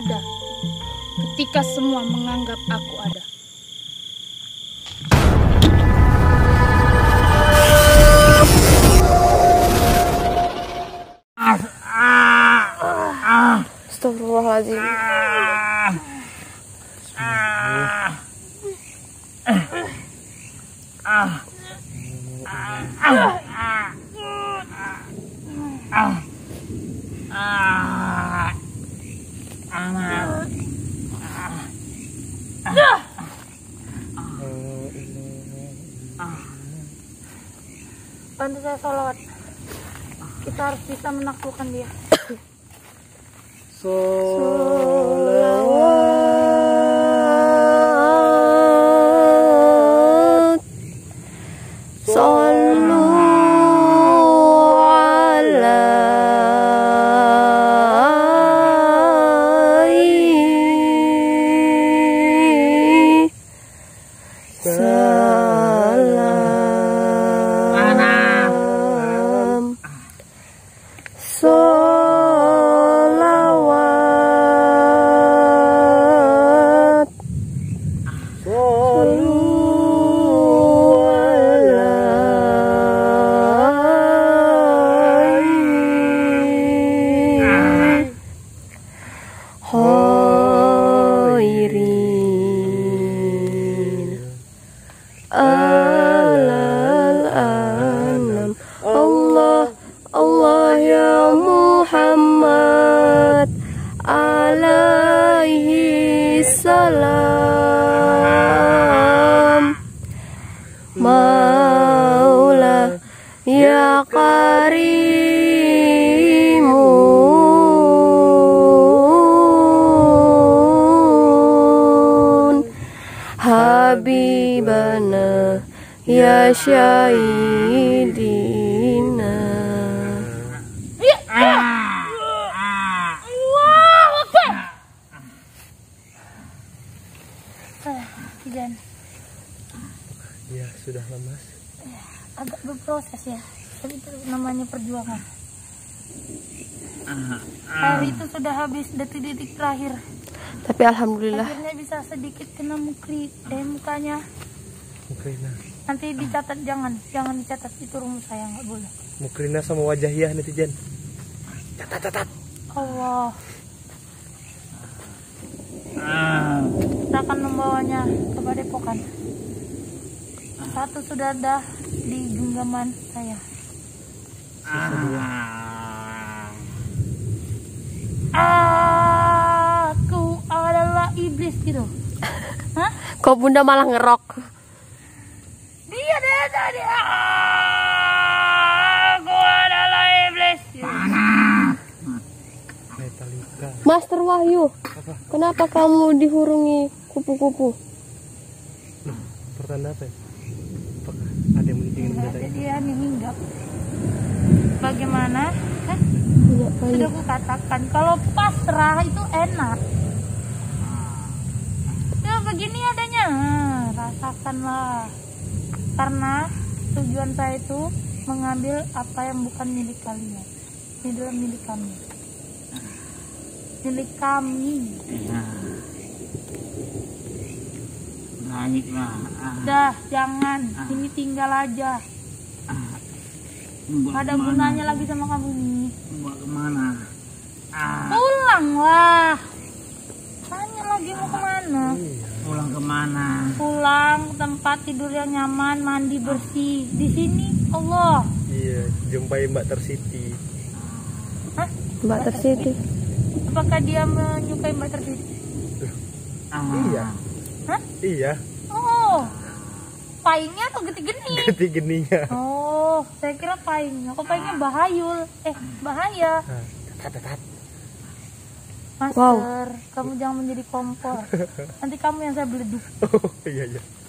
ada ketika semua menganggap aku ada. Astagfirullahaladzim. Bantu saya sholawat. Kita harus bisa menaklukkan dia. Sholawat. Sallu ala salam. Sholawat. Sallu ala khairin alal anam. Allah, Allah ya Muhammad alaihi salam. Maula ya karimun habibana ya syahidina. Kijan, Ya sudah lemas. agak berproses ya, tapi itu namanya perjuangan. Air itu sudah habis detik-detik terakhir. Tapi alhamdulillah. Akhirnya bisa sedikit kena mukanya. Mukrina. Nanti dicatat, jangan dicatat, itu rumus saya, nggak boleh. Mukrina sama wajahiyah netizen. Catat. Allah. Kita akan membawanya ke Padepokan. Satu sudah ada di genggaman saya. Aku adalah iblis gitu. Hah? Kok bunda malah ngerok? Dia. Aku adalah iblis. Metallica. Master Wahyu, Apa? kenapa kamu dihurungi kupu-kupu? Loh, pertanda apa ya? Apakah ada yang ingin Enggak, mendatangi? jadi dia hinggap. Bagaimana? Tidak Sudah baik. aku katakan, kalau pasrah itu enak. Ya begini adanya, rasakanlah. Karena tujuan saya itu mengambil apa yang bukan milik kalian. Ini adalah milik kami. Milik kami. Baiklah. Dah, jangan. Ini tinggal aja. Gak ada gunanya lagi sama kamu nih. Mau kemana? Pulanglah. Tanya lagi mau kemana? Pulang kemana? Pulang ke tempat tidur yang nyaman, mandi bersih. Di sini Allah. Iya, jumpai Mbak Tersiti. Hah? Mbak Tersiti. Apakah dia menyukai Mbak Tersiti? Iya. Hah? Iya, Oh, paingnya atau geti-geni? ganti geninya. Oh, saya kira paingnya. Kok paingnya bahayul? Bahaya. Nah, catat. Master, kamu jangan menjadi kompor. Nanti kamu yang saya beleduk. Oh, iya.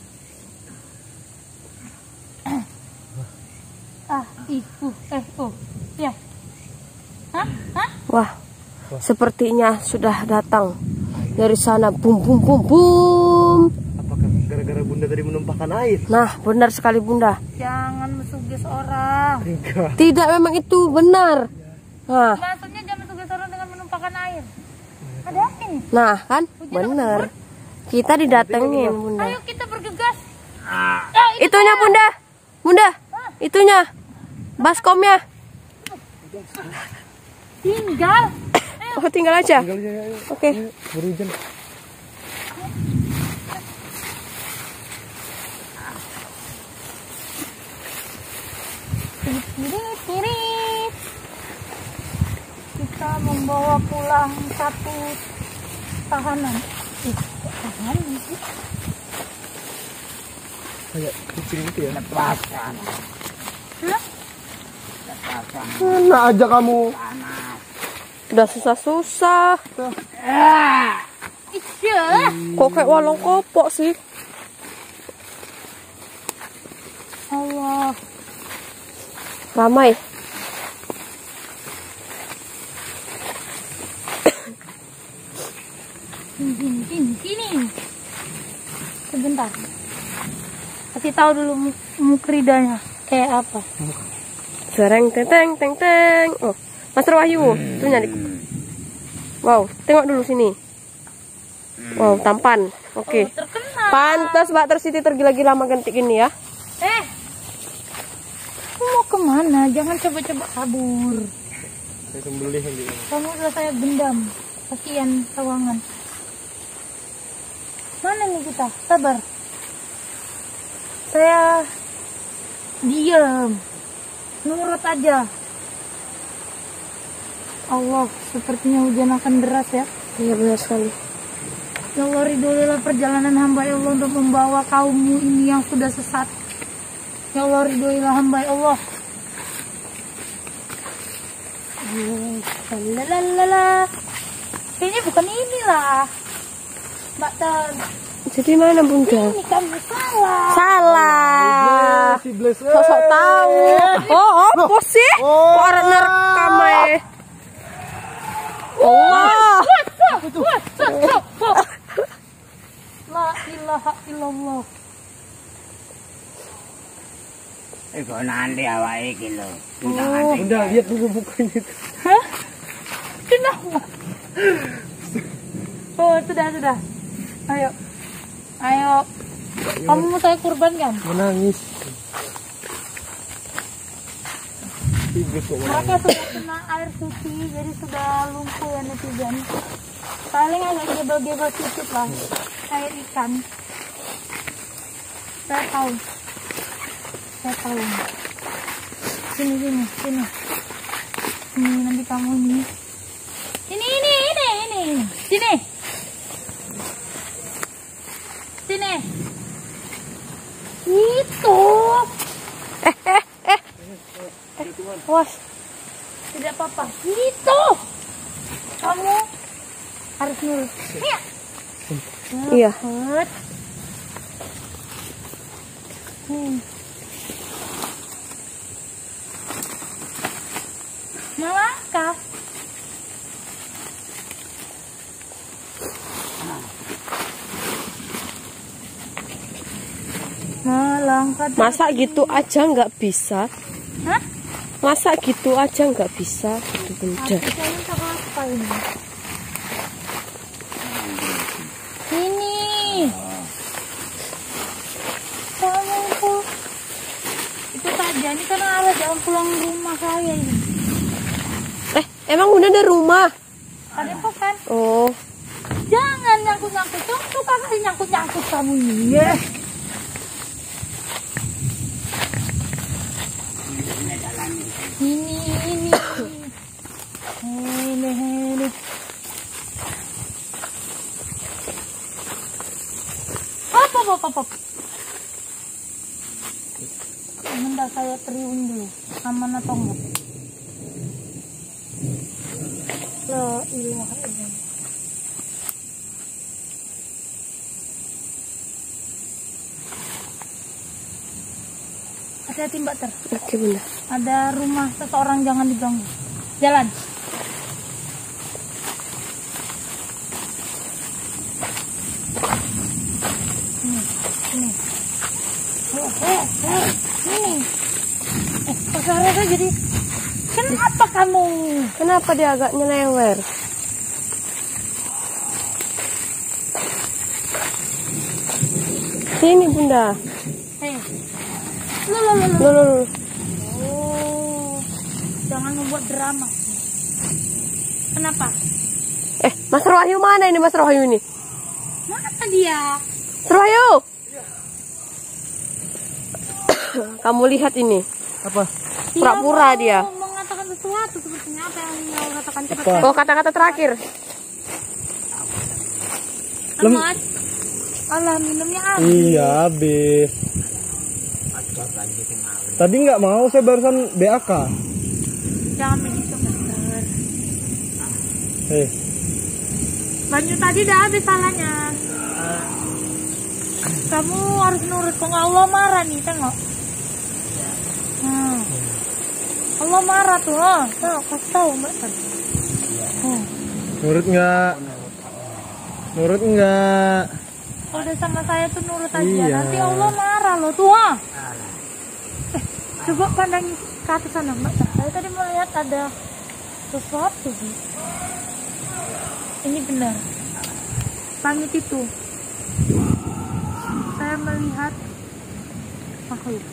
Ya. Hah? Wah, sepertinya sudah datang dari sana. Bum bum bum bum. Apakah gara-gara bunda tadi menumpahkan air? Nah, benar sekali bunda. Jangan mesugis orang. Enggak. Tidak, memang itu benar. Nah, Maksudnya jangan mesugis orang dengan menumpahkan air. Ada apa Nah kan, bener. Kita didatengin, Bunda. Ayo kita bergegas. Itunya, Bunda. Bunda, itunya. Baskomnya. Tinggal. Oh, tinggal aja. Oke. Berhujan. Tirit. Kita membawa pulang satu tahanan. Tahanan sih. Kayak kucing gitu ya. Lepaskan. Hah? Lepaskan. Mana aja kamu? Panas. Udah susah-susah. Iya. Kok kayak walong kopok sih? Allah. Ramai. Sini. Sebentar. Kasih tahu dulu mukridanya kayak apa. Sereng teng teng. Oh, Master Wahyu, tuh nyari. Wow, tengok dulu sini. Wow, tampan. Oke. Oh, terkenal. Pantas Mbak Tersiti tergila-gila makan tik ini ya. Kamu mau kemana? Jangan coba-coba kabur. Saya sembelih yang di Kamu udah saya dendam. Kasihan sawangan. Mana nih kita? Sabar. Saya diam. Nurut aja. Allah, sepertinya hujan akan deras ya. Iya benar sekali. Ya Allah, ridhoilah perjalanan hamba ya Allah untuk membawa kaummu ini yang sudah sesat. Ya Allah, ridhoilah hamba ya Allah. Lalalala. Kayaknya bukan inilah Mbak Ter. Jadi mana Bunda? Ini kamu salah. Salah. si Bles. Sosok tahu. Oh, apa sih? Kok orang nerekam ya? Allah. La ilaha illallah. Iku nanti awake iki lho. Bunda, lihat dulu bukunya itu. Hah? Kenapa? Oh, sudah. Ayo. Kamu mau saya kurbankan? Menangis. Si Bles kok menangis. Mereka sudah kena air suci, jadi sudah lumpuh ya netizen. Paling agak gebel-gebel sedikit lah, air ikan. Saya tahu. Sini. Ini nanti kamu ini. Ini. Sini. Itu. Was. Tidak apa-apa. Itu. Kamu harus nurut. Iya. Cepet. Melangkah. Masa gitu aja nggak bisa? Hah? Masa gitu aja nggak bisa? Gitu Bunda. Saya minta apa ini? Ini. Kamu itu saja. Ini karena ada jalan pulang rumah saya ini. Emang Bunda ada rumah? Ada apa kan? Oh, Jangan nyangkut-nyangkut. Kamu suka kali nyangkut-nyangkut kamu ini. Ya. Ini. Hop. Sebentar saya triun dulu. Aman atau enggak? La ilaha illallah. Hati-hati Mbak Ter. oke Bunda. Ada rumah seseorang, jangan diganggu. Jalan. Ini. Ini. Pasarnya jadi. Kenapa kamu? Kenapa dia agak nyelewer? Sini Bunda. Hei. Loh. Oh. Jangan membuat drama. Kenapa? Mas Wahyu mana ini Mas Wahyu ini? Mana dia? Mas Wahyu. Kamu lihat ini. Apa? Pura-pura dia. Mau mengatakan sesuatu sepertinya apa yang mau katakan cepat. Apa? Oh, kata-kata terakhir. Lemas. Alah, minumnya habis. Iya, habis. Tadi nggak mau, saya barusan BAK. Jangan begitu, Master. Banyu tadi udah habis salahnya. Kamu harus nurut, kok Allah marah nih, tengok. Allah marah tuh, kasih tahu Mbak. Nurut nggak? Nurut nggak? Kalau udah sama saya tuh nurut aja, Iya. nanti Allah marah loh tuh. Coba pandangi ke atas sana Mbak. Saya tadi melihat ada sesuatu sih. Ini benar. Langit itu. Saya melihat makhluk.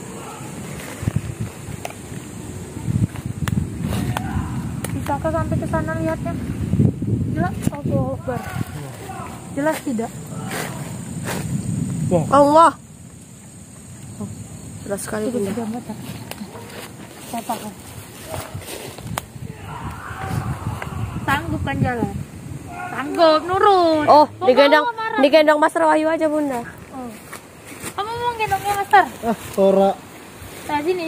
Bisakah sampai ke sana lihatnya? Jelas, Allahu Akbar. Jelas tidak? Allah. Jelas sekali Itu Bunda. sudah mata. Saya paham. Sanggup kan jalan? Sanggup, nurut. Oh, Kok Allah marah? digendong Mas Wahyu aja Bunda. Oh. Kamu mau gendongnya Master? Tora. Nah, sini.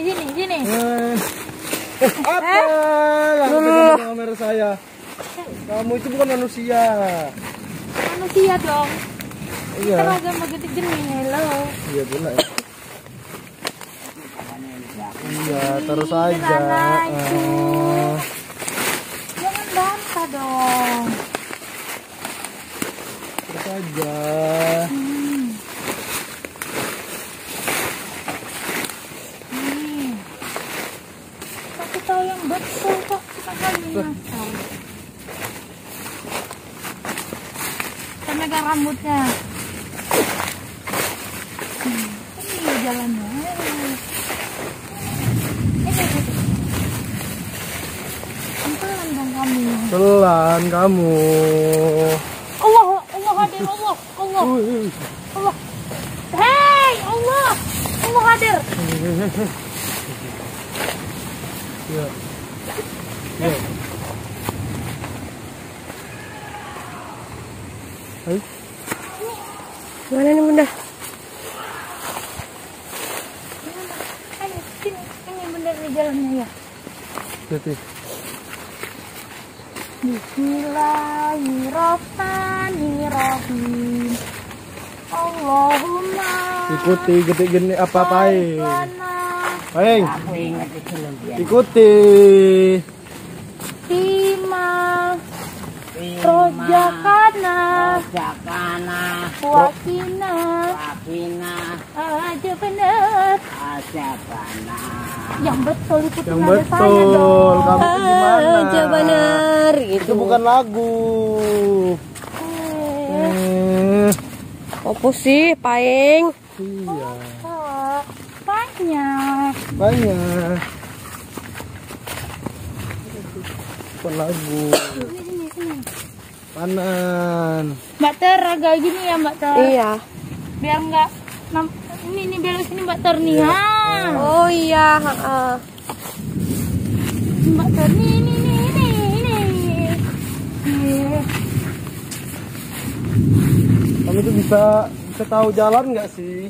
Apa? Langsung pegang kamera saya. Kamu itu bukan manusia. Manusia dong. Iya. Seragam begitu gini, hello. Iya benar. Iya, terus Ih, aja. celana itu. Jangan bantah dong. Terus aja. Aku tahu yang betul kok, bukan hanya ngasal. Saya megang rambutnya. Ini jalannya. Pelan dong kamu. Pelan kamu. Allah hadir, Allah. Allah. Hei, Allah hadir. Iya. Hai. Mana nih Bunda? Ayo, sini. Ini bener nih jalannya ya. Jadi. Bismillahirrahmanirrahim. Allahumma Ikuti gede-gede apa-apain. barik Aing, Aku ingat itu loh dia. ikuti. lana rojakana Rojakana. wakina Wakina. aja bener Asapana. yang betul itu Yang nada saya betul. dong. Kamu itu gimana? Aja benar Itu gitu. bukan lagu. Apa sih, Paing? Iya. Oh, banyak. Banyak. Bukan lagu. Sini. Panan. Mbak Ter agak gini ya Mbak Ter. Iya. Biar nggak ini belok sini Mbak Ter nih. Oh iya, heeh. Mbak Ter ini. Kamu tuh bisa tahu jalan nggak sih?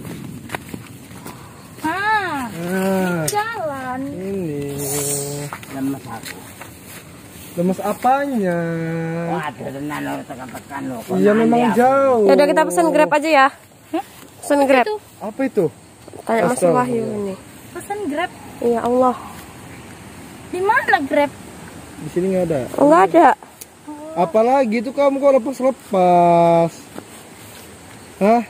Nah, Nah, jalan. ini. Lemes aku. Lemes apanya? Waduh, tenan lo tekan-tekan lo. Iya memang jauh. Ya udah kita pesan Grab aja ya. Hah? Pesan Grab. Itu Apa itu? Tanya Mas Astagfirullah. Wahyu ini. pesan Grab. Iya Allah. Di mana Grab? Di sini nggak ada. Oh, nggak ada. Apalagi itu kamu kok lepas-lepas? Hah?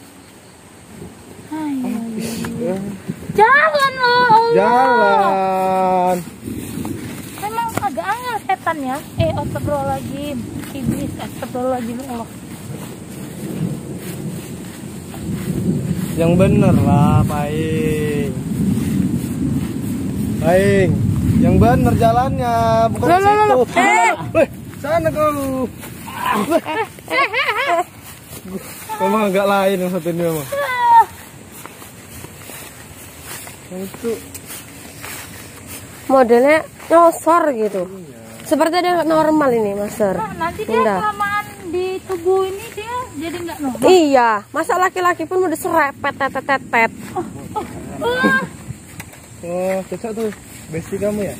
Ayo. Jalan loh, Allah. Jalan. Memang agak angel setan ya. Astagfirullahaladzim. Iblis, astagfirullahaladzim Allah. Yang bener lah, Paing. Paing, yang bener jalannya, bukan Loh, ke situ. loh. Weh, sana kau. Memang agak lain yang satu ini memang. Yang itu Modelnya nyosor gitu. Seperti ada nggak normal ini, Master. Nah, nanti dia Bunda. kelamaan di tubuh ini dia jadi nggak normal. Iya, masa laki-laki pun udah serepet tetet. oh, cocok tuh. Besti kamu ya?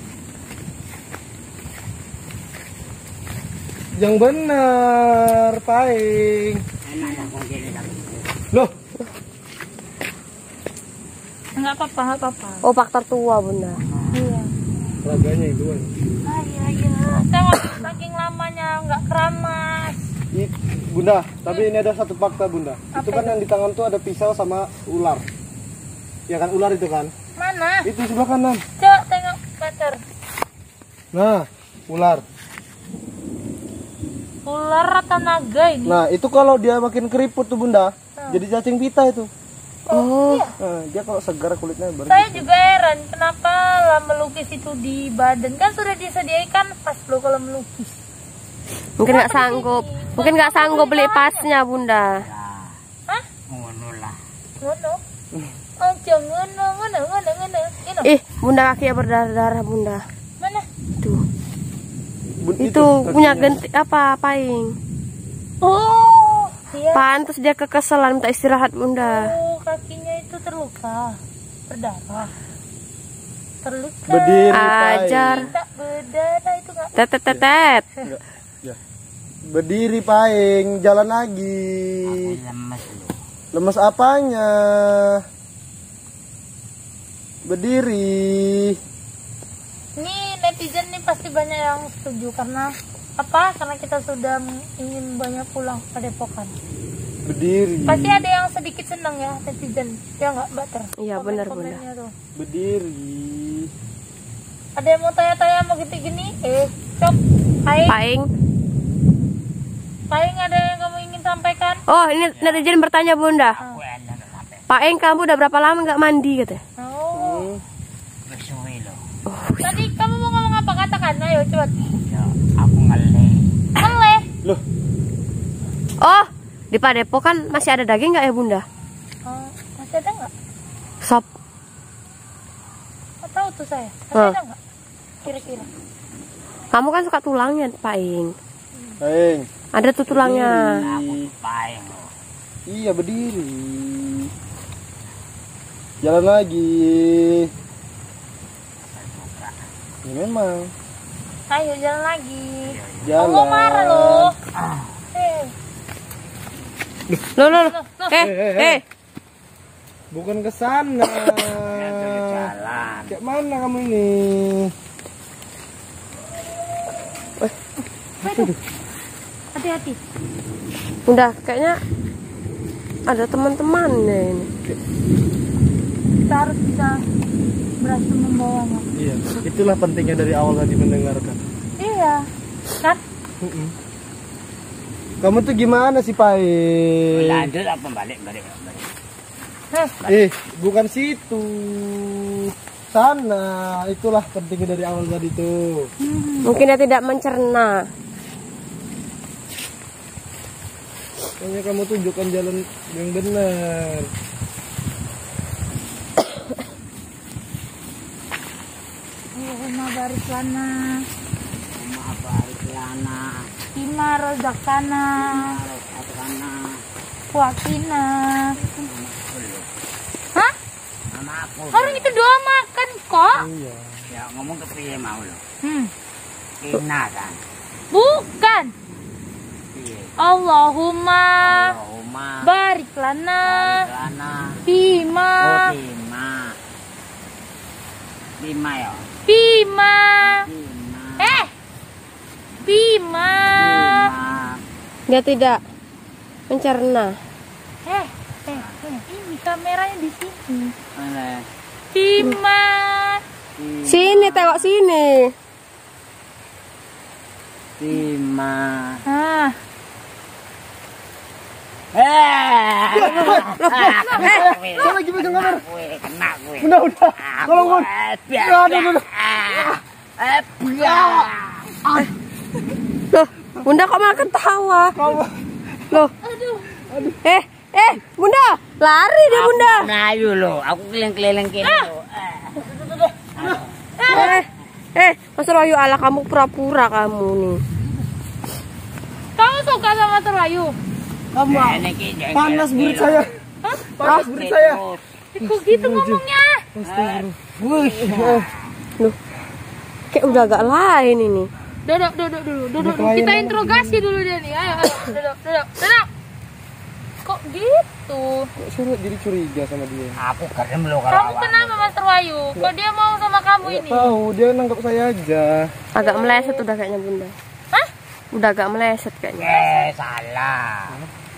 Yang bener, Paing. Enak yang kiri lagi. Loh, Nggak apa-apa. Oh, faktor tua, Bunda. Iya. raganya itu kan. Iya. Tengok saking lamanya nggak keramas. Bunda, tapi ini ada satu fakta Bunda. Itu kan yang di tangan tuh ada pisau sama ular. Ya kan ular itu kan? Mana? Itu sebelah kanan. Cok, tengok meter. Nah, ular. Ular atau naga ini? Nah, itu kalau dia makin keriput tuh Bunda, jadi cacing pita itu. Oh, Iya. Nah, dia kalau segar kulitnya baru. Saya juga heran kenapa lah melukis itu di badan, kan sudah disediakan pas lo kalau melukis. mungkin nggak sanggup. Mungkin nggak sanggup beli pasnya, Bunda. Hah? Ngono lah. Ngono? Oh, jangan ngono. Ih, Bunda kakinya berdarah-darah, Bunda. Mana? Tuh. Bun- Itu punya kakinya. genti apa, Paing? Oh, iya. Pantes dia kekesalan minta istirahat, Bunda. Oh, kakinya itu terluka, berdarah. Terluka. Berdiri, Paing. Ajar. Tak berdarah itu nggak? Tetet. Enggak, ya. Berdiri Paing, jalan lagi. Lemes lu. Lemes apanya? Berdiri. Ini netizen nih pasti banyak yang setuju karena apa? Karena kita sudah ingin banyak pulang ke Depokan. Berdiri. Pasti ada yang sedikit senang ya netizen, ya nggak Bater? Iya, benar, Bunda. Komen-komennya tuh. Berdiri. Ada yang mau tanya-tanya mau gini-gini? Cok, Paing. Paling ada yang kamu ingin sampaikan? Oh, ini netizen bertanya, Bunda. Aku enak sampai Paing, kamu udah berapa lama nggak mandi, katanya? Oh, bersuwi lo. tadi kamu mau ngomong apa? Katakan, ayo cepat. Ya, aku ngeleh. Meleh. Loh, Oh, di Padepokan masih ada daging nggak ya, Bunda? Oh, masih ada nggak? Sop. Nggak tahu tuh saya. Masih Hah. ada nggak? Kira-kira. Kamu kan suka tulangnya, Paing. Paing. Ada tuh tulangnya. Berdiri. Paing lo. Iya, berdiri. Jalan lagi. Ya memang. Ayo jalan lagi. Jalan. Allah marah loh. Loh. Eh. Bukan ke sana. Jalan. Kayak mana kamu ini? Hati-hati. Bunda, kayaknya ada teman-temannya ini. Kita harus bisa berhasil membawanya. Iya, itulah pentingnya dari awal tadi mendengarkan. Iya, kan? Kamu tuh gimana sih, Paing? Lanjut apa balik. Bukan situ. Sana, itulah pentingnya dari awal tadi tuh. Mungkin dia tidak mencerna. Makanya kamu tunjukkan jalan yang benar. Allahumma barik lana, Apa hari kelana. Ima rozakana, Harus kelana. wakina. Hah? Sama aku. Orang itu doa makan kok. Iya. Ya ngomong ke piye mau lo. Hmm. Kina kan. Bukan. Piye. Allahumma Allahumma. barik lana, Kelana. Bima, Lima. Lima ya. Bima. Lima. Bima. Lima. Dia tidak mencerna. Ini kameranya di sini. Mana? Bima. Sini, tengok sini. Lima. Ah, Saya lagi pegang kamera. Kena gue. Udah. Tolong Bun. Aduh. Loh, Bunda kok malah ketawa? Loh. Bunda, lari deh Bunda. Melayu lo, aku keliling-keliling gini lo. Mas Royu, ala kamu pura-pura kamu nih. Kamu suka sama Mas Royu? Kamu panas burit saya. Panas burit saya. Kok gitu ngomongnya? Loh, kayak udah agak lain ini. Duduk. Kita interogasi dulu dia nih. Ayo, duduk. Kok gitu? Kok suruh jadi curiga sama dia? Aku kerem lo kalau Kamu kenapa Mas Royu? Kok dia mau sama kamu ini? Tahu, dia nangkap saya aja. Agak meleset udah kayaknya Bunda. Hah? Udah agak meleset kayaknya. salah.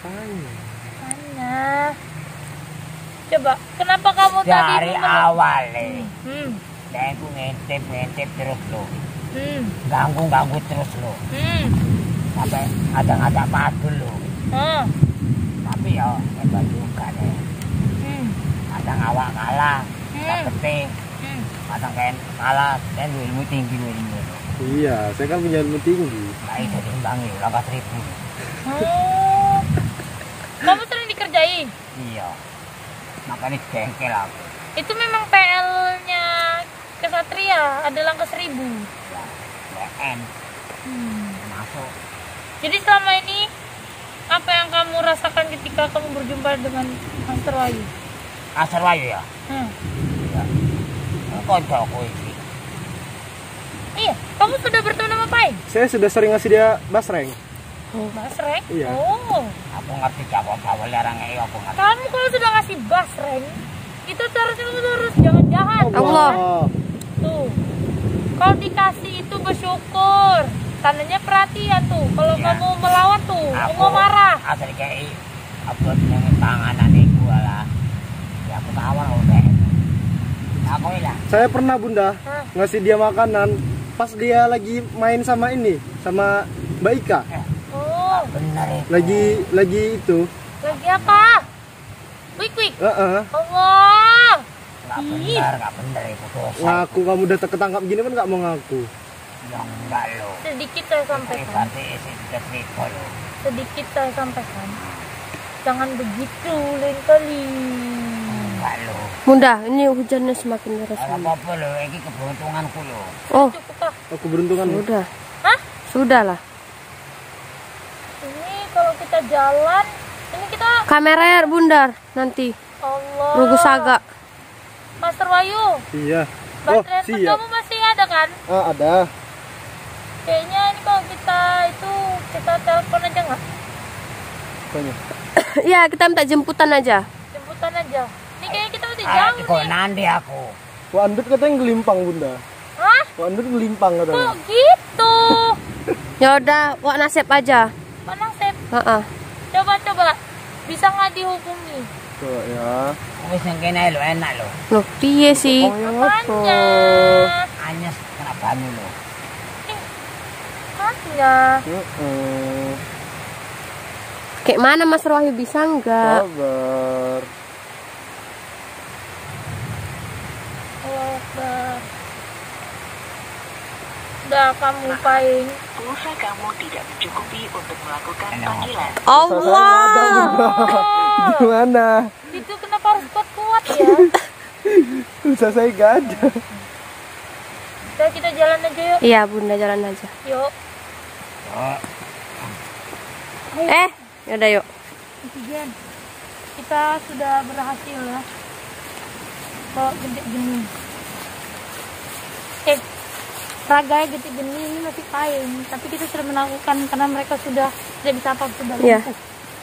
Mana? Coba, kenapa kamu tadi Dari awal nih. Hmm. Dan aku ngintip terus lo. Hmm. Ganggu terus lo. Sampai ada padu lo. Oh. Tapi ya hebat juga deh. Kadang awak kalah, dapetin. Kadang kan kalah, dan ilmu tinggi lo. Iya, saya kan punya ilmu tinggi. Nah itu diimbangi, laga 1000. Oh. Kamu sering dikerjain? Iya. Makanya jengkel aku. Itu memang PL-nya Kesatria, adalah ke 1000. Ya, WN masuk. Jadi selama ini apa yang kamu rasakan ketika kamu berjumpa dengan Mas Royu? Asar wayu ya. Ya. Kocokku ini. Iya, kamu sudah bertemu sama Pai? Saya sudah sering ngasih dia basreng. Mas Reng? Iya. Oh. Aku ngerti jawab larang aku ngerti. Kamu kalau sudah ngasih basreng, itu seharusnya kamu harus jangan jahat. Allah. Tuh. Kalau dikasih itu bersyukur. Tandanya perhatian tuh. Kalau Iya. kamu melawan tuh, mau marah. Asal kayak aku yang tanganan itu lah. Ya aku tawar udah. Aku hilang. Saya pernah Bunda Hah? ngasih dia makanan pas dia lagi main sama ini, sama Mbak Ika. Oh, Bener itu. Lagi itu. lagi apa? Wik. Heeh. Allah. Nggak bener itu dosa. Ngaku kamu udah ketangkap gini kan nggak mau ngaku. Yang enggak lo. Sedikit saya sampaikan. Berarti isi cerita lo. Sedikit saya sampaikan. Jangan begitu lain kali. Enggak lo. Bunda, ini hujannya semakin deras. Kalau apa lo, ini keberuntunganku lo. Oh, Cukup ah. Aku beruntungan. sudah. Hah? Sudah lah. Ini kalau kita jalan, ini kita Kamera ya Bunda nanti. Allah. Rugu Saga. Master Wayu, Iya. Oh, baterai handphone siap. kamu masih ada kan? Ah, ada. Kayaknya ini kalau kita telepon aja nggak? Apanya? Iya, kita minta jemputan aja. Jemputan aja. Ini kayaknya kita udah jauh Kok nih. nanti aku. Wandut katanya ngelimpang Bunda. Hah? Wandut ngelimpang katanya. Kok gitu? Ya udah, wak nasib aja. Mana Sep? Heeh. Coba. Bisa nggak dihubungi? Coba ya. Wis yang kena lo enak lo. Loh, piye sih? Apanya? Anyes kena banyu lo. Apanya? Heeh. Kayak mana Mas Royu, bisa nggak? Sabar. Udah kamu paling. Pulsa kamu tidak mencukupi untuk melakukan panggilan. Allah. Gimana? Itu kenapa harus kuat ya? Pulsa saya gak ada. Udah kita jalan aja yuk. Iya, Bunda jalan aja. Yuk. Yaudah yuk. Oksigen. Kita sudah berhasil ya. Kok gede gini. Ragai gede gini ini masih payung. Tapi kita sudah melakukan karena mereka sudah disapa sudah Iya. lumpuh.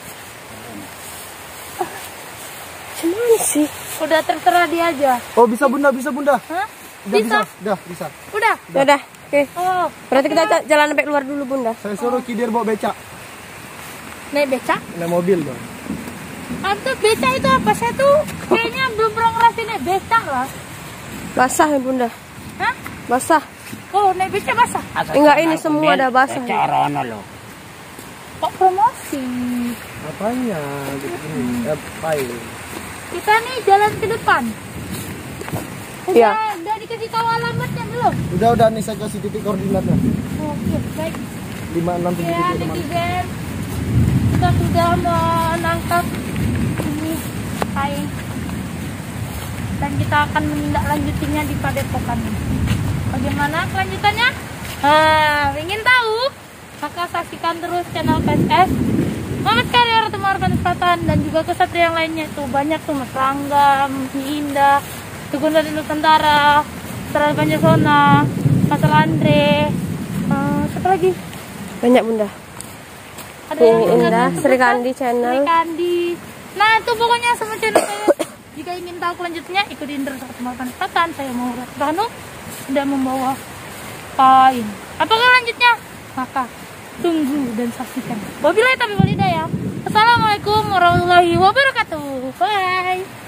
Cuman sih. Udah terserah dia aja. Oh, bisa Bunda, bisa Bunda. Hah? Udah Bisa? bisa. Udah. Yaudah, oke. Oh, Berarti kita jalan sampai keluar dulu Bunda. Saya suruh Kidir bawa becak. naik becak. Naik mobil dong. Atau becak itu apa? Saya tuh kayaknya belum pernah ngerasain naik becak lah. Basah ya Bunda. Hah? Basah. Oh, naik becak basah. Enggak, ini semua ada basah. Corono lo. Kok promosi? Apanya? Pai. Kita nih jalan ke depan. Iya. Udah dikasih tahu alamatnya belum? Udah nih saya kasih titik koordinatnya. Oke, baik. 567 Ya, teman. netizen. Kita sudah menangkap ini Pai. Dan kita akan menindaklanjutinya di Padepokan. Bagaimana kelanjutannya? Ingin tahu? Maka saksikan terus channel PSS Muhammad Karya Ratu Markan Selatan dan juga kesatria yang lainnya tuh banyak tuh Mas Rangga, Mas Indah, Tukun dari Nusantara, Seral Banjarsona, Mas Andre, siapa lagi? Banyak Bunda. Ada yang Ini ingat Indah, sebutkan? Sri Kandi channel. Sri Kandi. Nah itu pokoknya semua channel saya. Jika ingin tahu kelanjutannya ikutin terus Ratu Markan Selatan. Saya mau Ratu sudah membawa kain. Apakah lanjutnya? Maka tunggu dan saksikan. Wabillahi taufiq wal hidayah. Assalamualaikum warahmatullahi wabarakatuh. Bye.